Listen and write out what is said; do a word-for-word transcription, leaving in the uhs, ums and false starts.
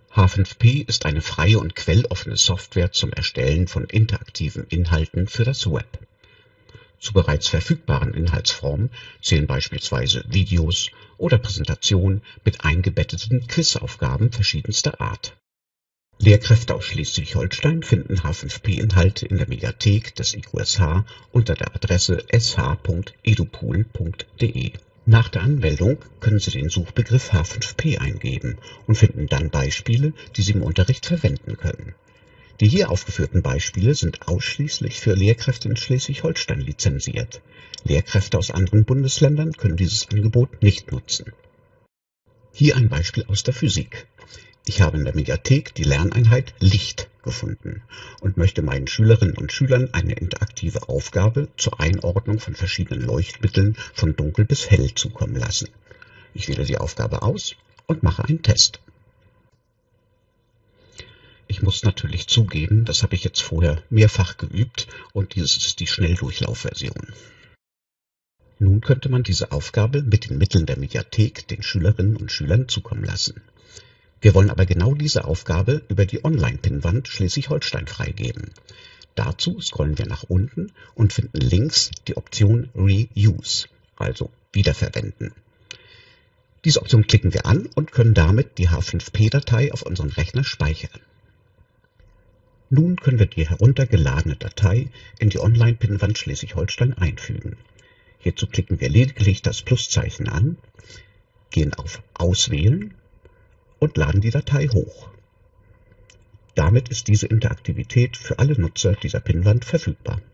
H fünf P ist eine freie und quelloffene Software zum Erstellen von interaktiven Inhalten für das Web. Zu bereits verfügbaren Inhaltsformen zählen beispielsweise Videos oder Präsentationen mit eingebetteten Quizaufgaben verschiedenster Art. Lehrkräfte aus Schleswig-Holstein finden H fünf P-Inhalte in der Mediathek des I Q S H unter der Adresse s h punkt edupool punkt de. Nach der Anmeldung können Sie den Suchbegriff H fünf P eingeben und finden dann Beispiele, die Sie im Unterricht verwenden können. Die hier aufgeführten Beispiele sind ausschließlich für Lehrkräfte in Schleswig-Holstein lizenziert. Lehrkräfte aus anderen Bundesländern können dieses Angebot nicht nutzen. Hier ein Beispiel aus der Physik. Ich habe in der Mediathek die Lerneinheit Licht gefunden und möchte meinen Schülerinnen und Schülern eine interaktive Aufgabe zur Einordnung von verschiedenen Leuchtmitteln von dunkel bis hell zukommen lassen. Ich wähle die Aufgabe aus und mache einen Test. Ich muss natürlich zugeben, das habe ich jetzt vorher mehrfach geübt und dies ist die Schnelldurchlaufversion. Nun könnte man diese Aufgabe mit den Mitteln der Mediathek den Schülerinnen und Schülern zukommen lassen. Wir wollen aber genau diese Aufgabe über die Online-Pinnwand Schleswig-Holstein freigeben. Dazu scrollen wir nach unten und finden links die Option Reuse, also Wiederverwenden. Diese Option klicken wir an und können damit die H fünf P-Datei auf unserem Rechner speichern. Nun können wir die heruntergeladene Datei in die Online-Pinnwand Schleswig-Holstein einfügen. Hierzu klicken wir lediglich das Pluszeichen an, gehen auf Auswählen und laden die Datei hoch. Damit ist diese Interaktivität für alle Nutzer dieser Pinnwand verfügbar.